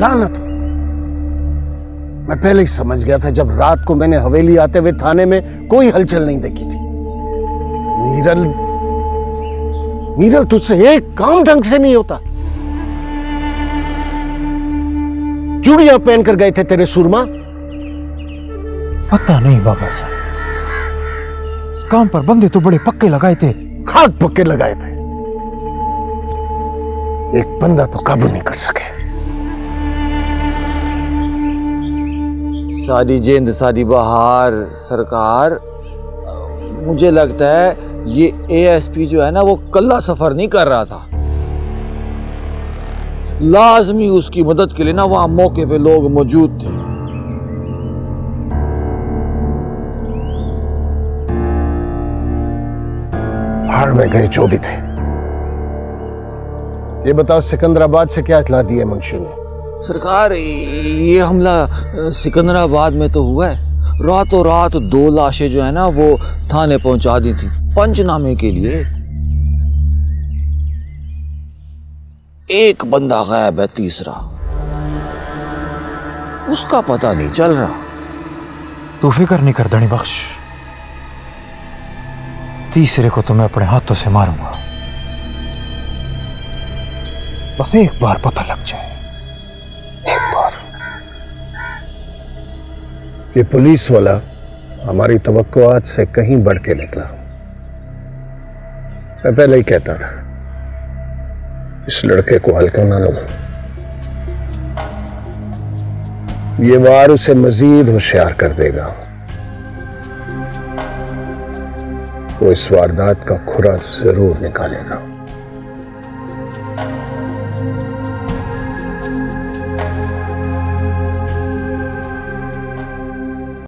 लानत हो। मैं पहले ही समझ गया था जब रात को मैंने हवेली आते हुए थाने में कोई हलचल नहीं देखी थी। मीरल तुझसे एक काम ढंग से नहीं होता। चूड़ियां पहनकर गए थे तेरे सुरमा। पता नहीं बाबा साहब, इस काम पर बंदे तो बड़े पक्के लगाए थे। खाक पक्के लगाए थे, एक बंदा तो काबू नहीं कर सके। सारी जेंद सारी बहार सरकार, मुझे लगता है ये एएसपी जो है ना वो कल्ला सफर नहीं कर रहा था। लाजमी उसकी मदद के लिए ना वहां मौके पे लोग मौजूद थे। भाड़ में गए जो भी थे। ये बताओ सिकंदराबाद से क्या इत्तला दी है मुंशी ने? सरकार, ये हमला सिकंदराबाद में तो हुआ है। रातों रात 2 लाशें जो है ना वो थाने पहुंचा दी थी पंचनामे के लिए। एक बंदा गायब है, तीसरा उसका पता नहीं चल रहा। तू फिक्र नहीं कर धनी बख्श, तीसरे को तो मैं अपने हाथों से मारूंगा। बस एक बार पता लग जाए, एक बार। ये पुलिस वाला हमारी तवक्कुआत से कहीं बढ़ के निकला। मैं पहले ही कहता था इस लड़के को हल्का ना लो। ये वार उसे मजीद होशियार कर देगा। वो इस वारदात का खुरा जरूर निकालेगा।